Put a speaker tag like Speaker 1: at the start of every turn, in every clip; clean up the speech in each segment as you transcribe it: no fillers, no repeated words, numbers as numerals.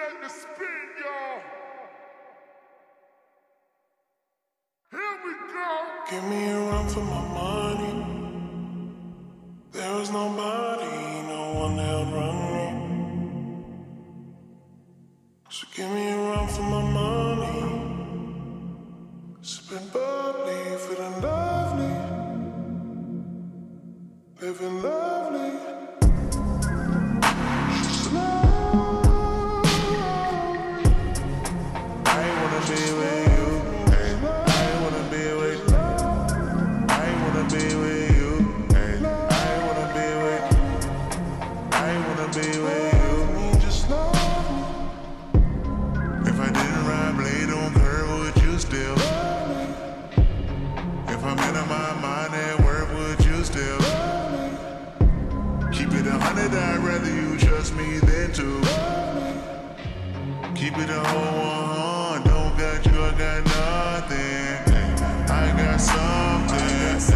Speaker 1: make the spin, y'all. Here we go.
Speaker 2: Give me a run for my money. There was nobody, no one that would run me. So give me a run for my money. Sipping bubbly, feeling lovely, living lovely. I ain't wanna be with you. I ain't wanna be with. I ain't wanna be with you. I ain't wanna be with. I ain't wanna be with you. You just love me. If I didn't ride blade on curve, would you still? If I'm in my mind at work, would you still? Keep it 100, I'd rather you trust me than to. Keep it a whole 100, don't got you, I got nothing. I got something.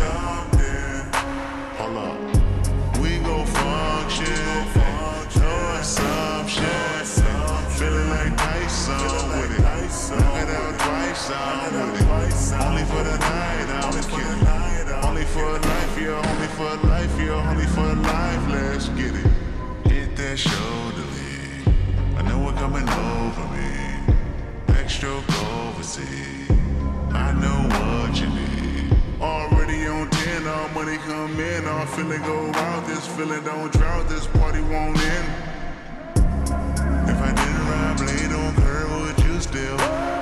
Speaker 2: Hold up, we go function, no assumption. Feeling like Tyson with it. Knock it out twice, I'm with it. Only for the night, I'm kidding. Only for life, yeah, only for life, yeah, only for life. Let's get it. Hit that shoulder lead. I know what's coming over me. Backstroke overseas. I know what you need. Already on 10, all money come in. All feeling go out. This feeling don't drought. This party won't end. If I didn't ride blade on curve, would you still?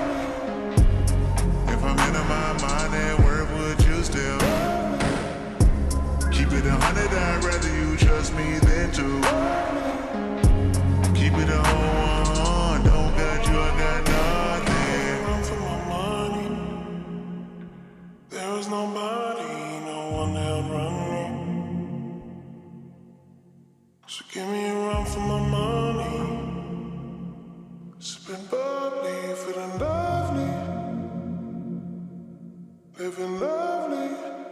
Speaker 2: If I'm in my mind at work, would you still? Keep it 100, I'd rather you trust me than to. Keep it a whole 100, don't got you, I got nothing. Run for my money. There was nobody, no one that would run me. So give me a run for my money. Sipping bubbly, feeling lovely, living lovely.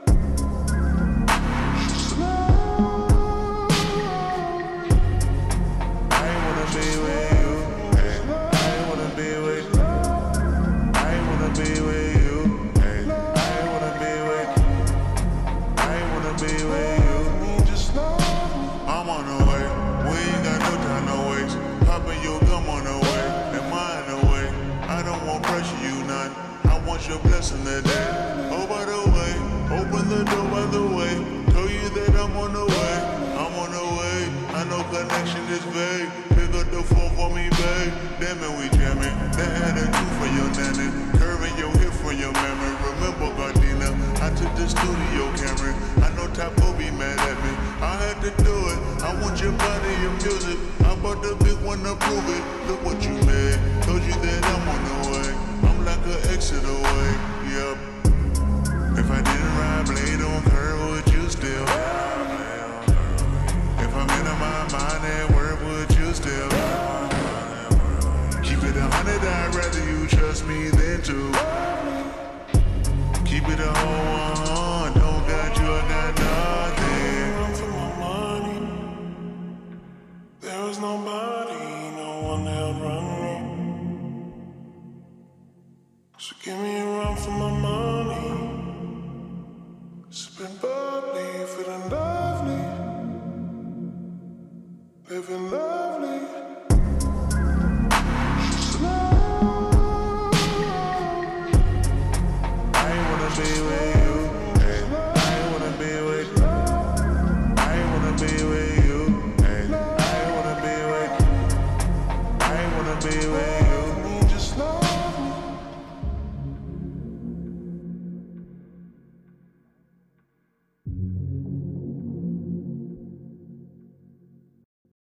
Speaker 2: I ain't wanna be with you. I ain't wanna be with. I ain't wanna be with you. I ain't wanna be with. I ain't wanna be with you. You just love me. I'm on the way. We ain't got no time, no waste. Popping your gum on the way. And mine the way. I don't want pressure, you none. I want your blessing today. Oh, by the way, open the door by the way. Told you that I'm on the way. I'm on the way. I know connection is vague. Pick up the phone for me, babe. Damn it, we jamming. That had a two for your nanny. Curving your hip for your memory. Remember, Gardena, I took the studio camera. I know Typo be mad at me. I had to do it. I want your body, your music. I bought the big one to prove it. Look what you made. Told you that I'm on the way. I'm like an exit away. Yep. If I didn't ride blade on curve, would you still? If I'm in my mind at work, would you still? Keep it 100, I'd rather you trust me than to. Keep it a whole 100, don't got you, I got nothing. Run for my money. There was nobody, no one that would run me. So give me a run for my money. Sipping bubbly, feeling lovely, living lovely. I ain't wanna be with you. I ain't wanna be with. I ain't wanna be with you. I ain't wanna be with. I ain't wanna be with you.